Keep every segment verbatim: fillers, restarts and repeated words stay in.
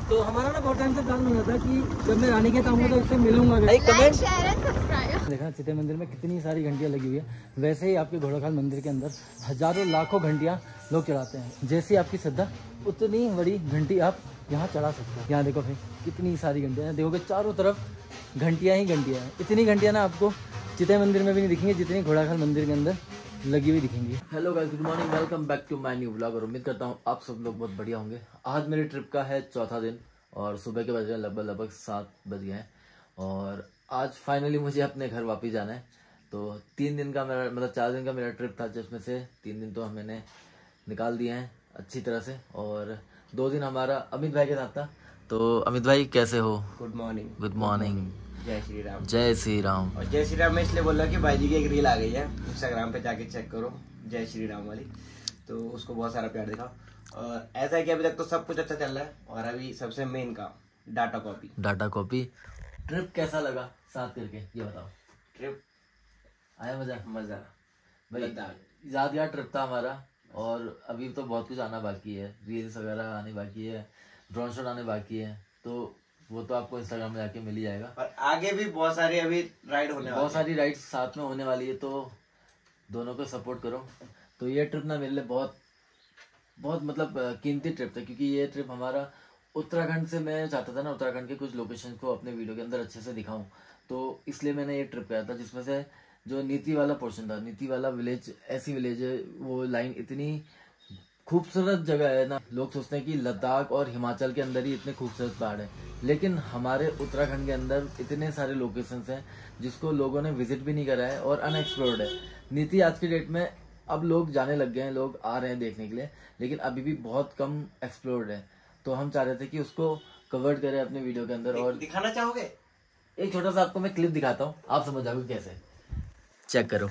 तो हमारा ना बहुत टाइम से प्लान बना था कि जब मैं रानीखेत आऊंगा तो इससे मिलूंगा। लाइक कमेंट देखा चिते मंदिर में कितनी सारी घंटियां लगी हुई है। वैसे ही आपके घोड़ाखाल मंदिर के अंदर हजारों लाखों घंटियां लोग चढ़ाते हैं। जैसी आपकी श्रद्धा उतनी बड़ी घंटी आप यहाँ चढ़ा सकते हैं। यहाँ देखो भाई कितनी सारी घंटियां, देखोगे चारों तरफ घंटियां ही घंटियां हैं। इतनी घंटियां ना आपको चिते मंदिर में भी नहीं दिखेंगी जितनी घोड़ाखाल मंदिर के अंदर लगी हुई दिखेंगी। Hello guys, good morning, welcome back to my new vlog. और उम्मीद करता हूँ आप सब लोग बहुत बढ़िया होंगे। आज मेरी ट्रिप का है चौथा दिन और सुबह के बज रहे लगभग लगभग सात बज गए हैं और आज फाइनली मुझे अपने घर वापस जाना है। तो तीन दिन का मेरा मतलब चार दिन का मेरा ट्रिप था, जिसमें से तीन दिन तो मैंने निकाल दिए हैं अच्छी तरह से और दो दिन हमारा अमित भाई के साथ था। तो अमित भाई कैसे हो? Good morning. Good morning. जय श्री राम। जय श्री राम। और जय श्री राम मैं इसलिए बोल रहा कि भाई जी की एक रील आ गई है, इंस्टाग्राम पे जाके चेक करो, जय श्री राम वाली। तो उसको बहुत सारा प्यार दिखा और ऐसा है कि अभी तक तो सब कुछ अच्छा चल रहा है और अभी सबसे मेन काम data copy. Data copy. Trip कैसा लगा साथ करके ये बताओ? ट्रिप आया मजा? मजा भाई यादगार ट्रिप था हमारा और अभी तो बहुत कुछ आना बाकी है, रील्स वगैरह आने बाकी है, ड्रोन शॉट आने बाकी है। तो वो तो आपको इंस्टाग्राम में जाके मिल ही जाएगा और आगे भी बहुत सारी अभी राइड होने बहुत सारी राइड्स साथ में होने वाली है। तो दोनों को सपोर्ट करो। तो ये ट्रिप ना मेरे लिए बहुत बहुत मतलब कीमती ट्रिप था, क्योंकि ये ट्रिप हमारा उत्तराखंड से मैं चाहता था ना उत्तराखंड के कुछ लोकेशन को अपने वीडियो के अंदर अच्छे से दिखाऊं। तो इसलिए मैंने ये ट्रिप किया था, जिसमें से जो नीति वाला पोर्शन था, नीति वाला विलेज ऐसी विलेज है, वो लाइन इतनी खूबसूरत जगह है ना। लोग सोचते हैं कि लद्दाख और हिमाचल के अंदर ही इतने खूबसूरत पहाड़ है, लेकिन हमारे उत्तराखंड के अंदर इतने सारे लोकेशंस हैं जिसको लोगों ने विजिट भी नहीं करा है और अनएक्सप्लोर्ड है। नीति आज की डेट में अब लोग जाने लग गए हैं, लोग आ रहे हैं देखने के लिए, लेकिन अभी भी बहुत कम एक्सप्लोर्ड है। तो हम चाह रहे थे कि उसको कवर करें अपने वीडियो के अंदर। और दिखाना चाहोगे? एक छोटा सा आपको मैं क्लिप दिखाता हूँ, आप समझ जाओगे कैसे। चेक करो,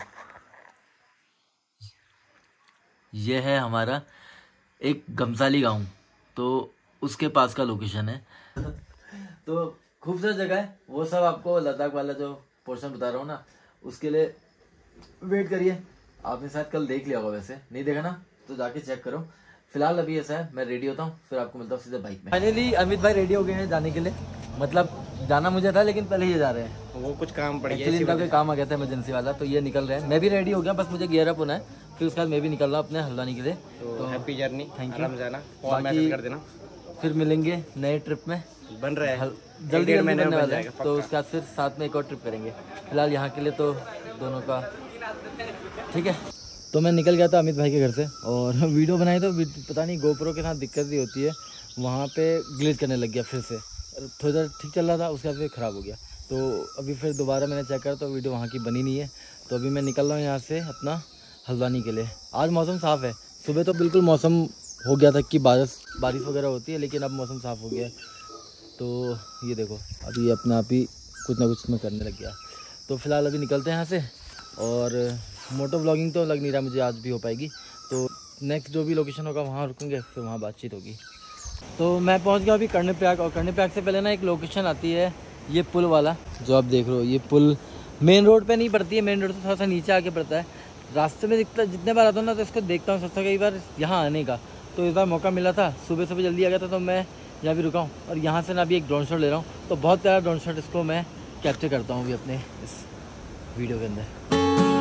ये है हमारा एक गमसाली गांव, तो उसके पास का लोकेशन है। तो खूबसूरत जगह है, वो सब आपको लद्दाख वाला जो पोर्शन बता रहा हूँ ना, उसके लिए वेट करिए। आपने शायद कल देख लिया होगा, वैसे नहीं देखा ना तो जाके चेक करो। फिलहाल अभी ऐसा है, मैं रेडी होता हूँ, फिर आपको मिलता हूँ सीधे बाइक में। फाइनली अमित भाई रेडी हो गए हैं जाने के लिए। मतलब जाना मुझे था लेकिन पहले ये जा रहे हैं, वो कुछ काम पड़ गया, इनका कोई काम आ गया था इमरजेंसी वाला, तो ये निकल रहे हैं। मैं भी रेडी हो गया, बस मुझे गियर अप होना है, फिर उसके बाद मैं भी निकल रहा हूँ अपने हल्द्वानी के लिए। तो हैप्पी जर्नी, थैंक यू। जाना और मैसेज कर देना, फिर मिलेंगे नए ट्रिप में। बन रहा है जल्दी जल्दी बनने वाला है, तो उसके बाद फिर साथ में एक और ट्रिप करेंगे। फिलहाल यहाँ के लिए तो दोनों का ठीक है। तो मैं निकल गया था अमित भाई के घर से और वीडियो बनाई, तो पता नहीं गोप्रो के साथ दिक्कत भी होती है, वहाँ पे ग्लिच करने लग गया फिर से। थोड़ी देर ठीक चल रहा था, उसके बाद फिर ख़राब हो गया। तो अभी फिर दोबारा मैंने चेक करा तो वीडियो वहाँ की बनी नहीं है। तो अभी मैं निकल रहा हूँ यहाँ से अपना हल्द्वानी के लिए। आज मौसम साफ़ है, सुबह तो बिल्कुल मौसम हो गया था कि बारिश बारिश वगैरह होती है, लेकिन अब मौसम साफ़ हो गया है। तो ये देखो अभी अपने आप ही कुछ ना कुछ में करने लग गया। तो फिलहाल अभी निकलते हैं यहाँ से और मोटो व्लॉगिंग तो लग नहीं रहा मुझे आज भी हो पाएगी। तो नेक्स्ट जो भी लोकेशन होगा वहाँ रुकेंगे, फिर वहाँ बातचीत होगी। तो मैं पहुँच गया अभी कर्णप्रयाग, और कर्णप्रयाग से पहले ना एक लोकेशन आती है, ये पुल वाला जो आप देख रहे हो। ये पुल मेन रोड पे नहीं पड़ती है, मेन रोड से थोड़ा सा नीचे आके पड़ता है। रास्ते में दिखता जितने बार आता हूँ ना तो इसको देखता हूँ, सोचता कई बार यहाँ आने का। तो इस बार मौका मिला था, सुबह सुबह जल्दी आ गया था, तो मैं यहाँ भी रुका हूँ और यहाँ से ना अभी एक ड्रोन शॉट ले रहा हूँ। तो बहुत प्यारा ड्रोन शॉट, इसको मैं कैप्चर करता हूँ अभी अपने इस वीडियो के अंदर।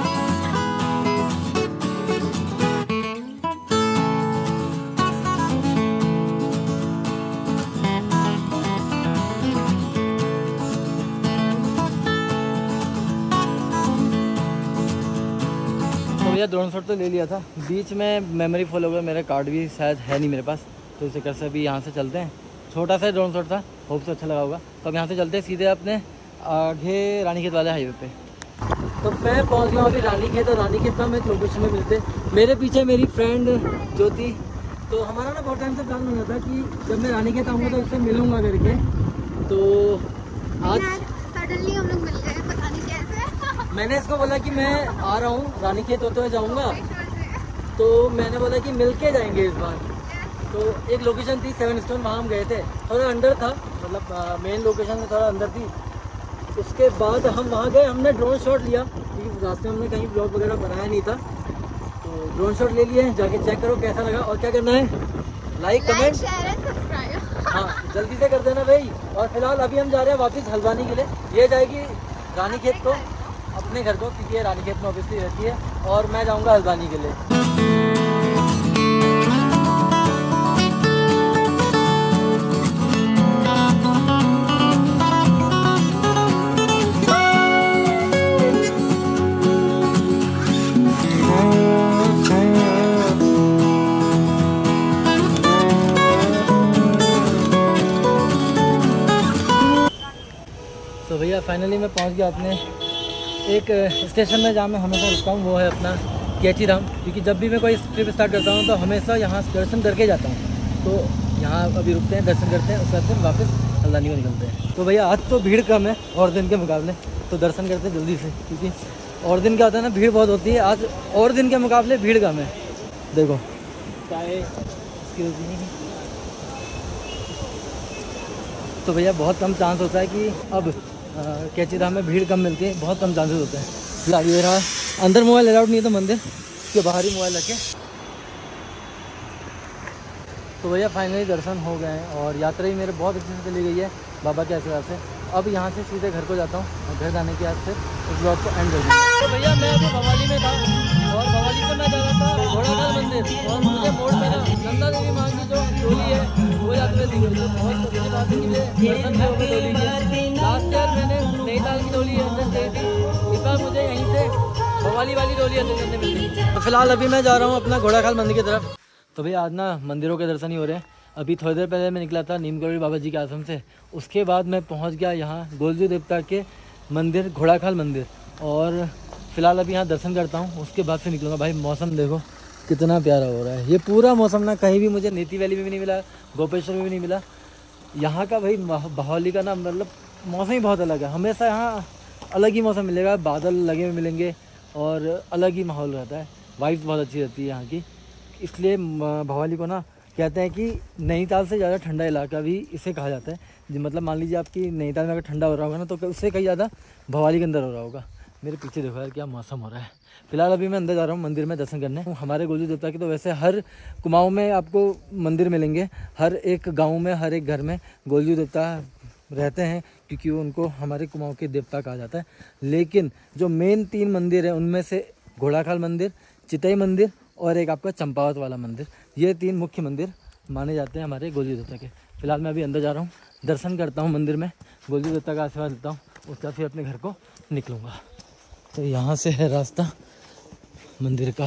ड्रोन शॉट तो ले लिया था, बीच में मेमोरी फुल हो गया, मेरा कार्ड भी शायद है नहीं मेरे पास, तो इसे कर से अभी यहाँ से चलते हैं। छोटा सा ड्रोन शॉट था, होप से अच्छा लगा होगा। तो अब यहाँ से चलते हैं सीधे अपने आगे रानीखेत वाले हाईवे पे। तो मैं पहुँच गया अभी रानीखेत, और रानीखेत में एक लोकेशन में मिलते। मेरे पीछे मेरी फ्रेंड ज्योति। तो हमारा ना बहुत टाइम से प्लान बना था कि जब मैं रानीखेत आऊँगा तो उससे मिलूँगा करके। तो आज सडनली हम लोग मिल गए, पता नहीं कैसे। मैंने इसको बोला कि मैं आ रहा हूँ रानीखेत होते हुए जाऊँगा, तो मैंने बोला कि मिल के जाएंगे इस बार। तो एक लोकेशन थी सेवन स्टोन, वहाँ हम गए थे, थोड़ा अंदर था, मतलब मेन लोकेशन में थोड़ा अंदर थी। उसके बाद हम वहाँ गए, हमने ड्रोन शॉट लिया क्योंकि रास्ते में हमने कहीं ब्लॉग वगैरह बनाया नहीं था। तो ड्रोन शॉट ले लिए, जाके चेक करो कैसा लगा। और क्या करना है, like comment share and subscribe. हाँ जल्दी से कर देना भाई। और फिलहाल अभी हम जा रहे हैं वापस हल्द्वानी के लिए। ये जाएगी रानीखेत को, अपने घर को, क्योंकि ये रानीखेत में ऑब्वियसली रहती है, और मैं जाऊँगा हल्द्वानी के लिए। तो भैया फाइनली मैं पहुंच गया अपने एक स्टेशन में जहाँ मैं हमेशा रुकता हूँ, वो है अपना कैची धाम। क्योंकि जब भी मैं कोई ट्रिप स्टार्ट करता हूँ तो हमेशा यहाँ दर्शन करके जाता हूँ। तो यहाँ अभी रुकते हैं, दर्शन करते हैं, उसके बाद फिर वापस हल्द्वानी को निकलते हैं। तो भैया आज तो भीड़ कम है और दिन के मुकाबले, तो दर्शन करते हैं जल्दी से, क्योंकि और दिन क्या होता है ना, भीड़ बहुत होती है। आज और दिन के मुकाबले भीड़ कम है। देखो चाहे तो भैया बहुत कम चांस होता है कि अब कैची धाम में भीड़ कम मिलती है, बहुत कम चांसेस होते हैं। फिलहाल ये रहा, अंदर मोबाइल अलाउड नहीं है तो मंदिर के बाहर ही मोबाइल रखे। तो भैया फाइनली दर्शन हो गए हैं और यात्रा भी मेरे बहुत अच्छे से चली गई है बाबा के आशीर्वाद से। अब यहाँ से सीधे घर को जाता हूँ और घर जाने के बाद फिर उस ब्लॉग को एंड कर दूँगा। तो भैया मैं अभी भवाली में था और भवाली से मैं जा रहा था घोड़ाखाल मंदिर, और मुझे मोड़ पे ना नंदा देवी माँ की जो डोली है वो जाते हुए दिखी। तो बहुत अच्छी बात है कि मुझे दर्शन थे होकर डोली के। लास्ट ईयर मैंने नैनीताल की डोली अंदर गई थी, इस बार मुझे यहीं से भवाली वाली डोली अंदर करने मिल गई। तो फिलहाल अभी मैं जा रहा हूँ अपना घोड़ाखाल मंदिर की तरफ। तो भैया आज ना मंदिरों के दर्शन ही हो रहे हैं। अभी थोड़ी देर पहले मैं निकला था नीमकरोली बाबा जी के आश्रम से, उसके बाद मैं पहुंच गया यहाँ गोलजू देवता के मंदिर घोड़ाखाल मंदिर, और फिलहाल अभी यहाँ दर्शन करता हूँ, उसके बाद फिर निकलूँगा। भाई मौसम देखो कितना प्यारा हो रहा है, ये पूरा मौसम ना कहीं भी मुझे नीति वैली में भी नहीं मिला, गोपेश्वर में भी नहीं मिला। यहाँ का भाई भवाली का ना मतलब मौसम ही बहुत अलग है। हमेशा यहाँ अलग ही मौसम मिलेगा, बादल लगे हुए मिलेंगे और अलग ही माहौल रहता है, वाइब्स बहुत अच्छी रहती है यहाँ की। इसलिए भवाली को ना कहते हैं कि नैनीताल से ज़्यादा ठंडा इलाका भी इसे कहा जाता है। मतलब मान लीजिए आपकी नैनीताल में अगर ठंडा हो रहा होगा ना, तो उससे कहीं ज़्यादा भवाली के अंदर हो रहा होगा। मेरे पीछे देखो यार क्या मौसम हो रहा है। फिलहाल अभी मैं अंदर जा रहा हूँ मंदिर में दर्शन करने। हमारे गोलजू देवता की तो वैसे हर कुमाऊँ में आपको मंदिर मिलेंगे, हर एक गाँव में, हर एक घर में गोलजू देवता रहते हैं, क्योंकि उनको हमारे कुमाऊँ के देवता कहा जाता है। लेकिन जो मेन तीन मंदिर है उनमें से घोड़ाखाल मंदिर, चितई मंदिर और एक आपका चंपावत वाला मंदिर, ये तीन मुख्य मंदिर माने जाते हैं हमारे गोलजू देवता के। फिलहाल मैं अभी अंदर जा रहा हूँ, दर्शन करता हूँ मंदिर में, गोलजू देवता का आशीर्वाद लेता हूँ, उसके बाद फिर अपने घर को निकलूँगा। तो यहाँ से है रास्ता मंदिर का।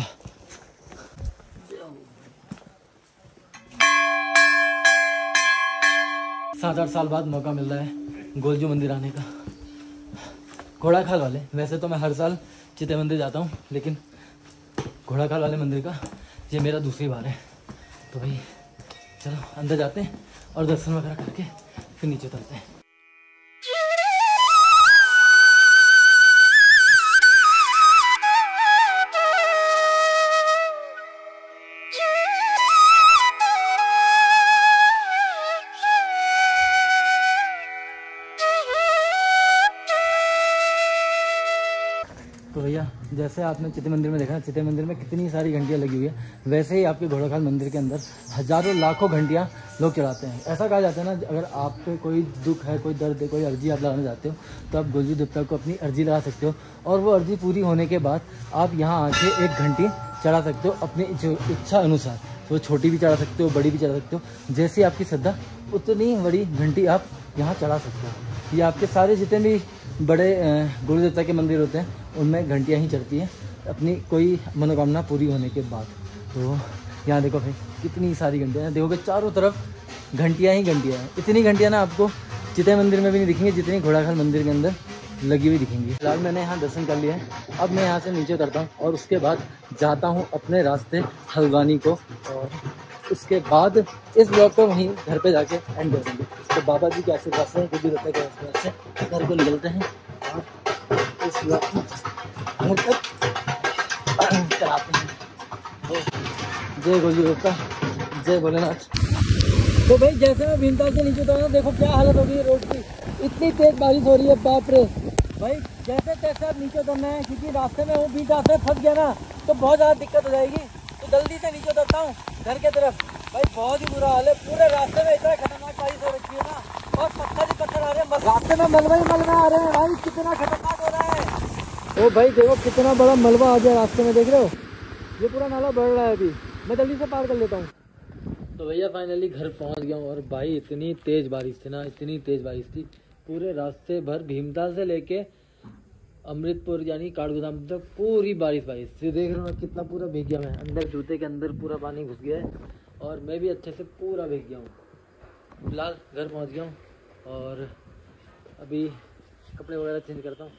सात आठ साल बाद मौका मिल रहा है गोलजू मंदिर आने का, घोड़ाखाल वाले। वैसे तो मैं हर साल चितई मंदिर जाता हूँ, लेकिन घोड़ाखाल वाले मंदिर का ये मेरा दूसरी बार है। तो भाई चलो अंदर जाते हैं और दर्शन वगैरह करके फिर नीचे उतरते हैं। तो भैया जैसे आपने चितई मंदिर में देखा, चितई मंदिर में कितनी सारी घंटियाँ लगी हुई है, वैसे ही आपके घोड़ाखाल मंदिर के अंदर हजारों लाखों घंटियाँ लोग चढ़ाते हैं। ऐसा कहा जाता है ना, अगर आप पे कोई दुख है, कोई दर्द है, कोई अर्जी आप लगाना चाहते हो, तो आप गोलजू देवता को अपनी अर्जी लगा सकते हो, और वो अर्जी पूरी होने के बाद आप यहाँ आके एक घंटी चढ़ा सकते हो अपनी इच्छा अनुसार। तो छोटी भी चढ़ा सकते हो, बड़ी भी चढ़ा सकते हो, जैसी आपकी श्रद्धा उतनी बड़ी घंटी आप यहाँ चढ़ा सकते हो। ये आपके सारे जितने भी बड़े गुरु देवता के मंदिर होते हैं उनमें घंटियाँ ही चढ़ती हैं अपनी कोई मनोकामना पूरी होने के बाद। तो यहाँ देखो भाई कितनी सारी घंटियाँ हैं, देखोगे चारों तरफ घंटियाँ ही घंटियाँ हैं। इतनी घंटियाँ ना आपको चितई मंदिर में भी नहीं दिखेंगी जितनी घोड़ाखाल मंदिर के अंदर लगी हुई दिखेंगी। फिलहाल मैंने यहाँ दर्शन कर लिया है, अब मैं यहाँ से नीचे उतरता हूँ और उसके बाद जाता हूँ अपने रास्ते हल्द्वानी को, और उसके बाद इस ब्लॉग को वहीं घर पे जाके एंड कर देंगे। तो बाबा जी के आशीर्वाद से, गुरु देवता के आशीर्वाद से घर को निकलते हैं और इस ब्लॉग को घर तक चलाते हैं। जय गुरु देवता, जय भोलेनाथ। तो भाई जैसे मैं भीमताल से नीचे उतरा, देखो क्या हालत हो गई है रोड की, इतनी तेज बारिश हो रही है, बाप रे। भाई जैसे तैसे आप नीचे उतरना है, क्योंकि रास्ते में वो बीच रास्ते फंस गया ना तो बहुत ज़्यादा दिक्कत हो जाएगी। तो जल्दी से नीचे उतरता हूँ घर के तरफ। भाई बहुत ही बुरा हाल है, पूरे रास्ते में इतना खतरनाक बारिश हो रखी है ना, और पत्थर ही पत्थर आ रहे हैं, रास्ते में मलबा ही मलबा आ रहे हैं भाई, कितना खतरनाक हो रहा है। ओ भाई देखो कितना बड़ा मलबा आ गया रास्ते में, देख रहे हो, ये पूरा नाला बढ़ रहा है अभी, मैं जल्दी से पार कर लेता हूँ। तो भैया फाइनली घर पहुँच गया हूँ, और भाई इतनी तेज़ बारिश थी ना, इतनी तेज़ बारिश थी, पूरे रास्ते भर भीमताल से लेके अमृतपुर यानी काठगोदाम तक पूरी बारिश बारिश से, देख रहे हो कितना पूरा भीग गया मैं, अंदर जूते के अंदर पूरा पानी घुस गया है, और मैं भी अच्छे से पूरा भीग गया हूँ। फिलहाल घर पहुँच गया हूँ, और अभी कपड़े वगैरह चेंज करता हूँ,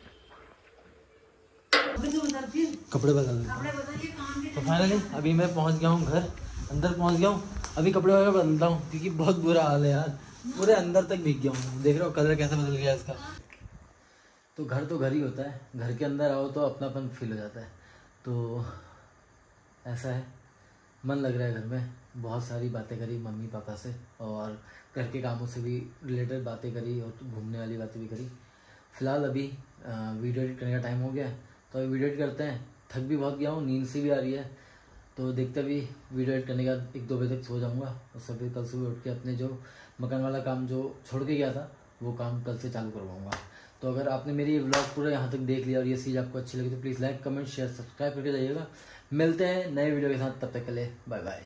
कपड़े बदल तो फाइनली अभी मैं पहुँच गया हूँ घर, अंदर पहुँच गया हूँ, अभी कपड़े वगैरह बदलता हूँ, क्योंकि बहुत बुरा हाल है यार, पूरे अंदर तक भीग गया हूँ, देख रहे हो कलर कैसे बदल गया इसका। तो घर तो घर ही होता है, घर के अंदर आओ तो अपनापन फील हो जाता है, तो ऐसा है, मन लग रहा है घर में, बहुत सारी बातें करी मम्मी पापा से, और घर के कामों से भी रिलेटेड बातें करी, और घूमने वाली बातें भी करी। फिलहाल अभी वीडियो एडिट करने का टाइम हो गया है, तो अभी वीडियो एडिट करते हैं, थक भी बहुत गया हूँ, नींद सी भी आ रही है, तो देखते भी वीडियो एडिट करने का एक दो बजे तक सो जाऊँगा, और सब कल सुबह उठ के अपने जो मकान वाला काम जो छोड़ के गया था वो काम कल से चालू करवाऊँगा। तो अगर आपने मेरी ये व्लॉग पूरा यहाँ तक देख लिया और ये चीज़ आपको अच्छी लगी तो please like comment share subscribe करके जाइएगा। मिलते हैं नए वीडियो के साथ, तब तक के लिए बाय बाय।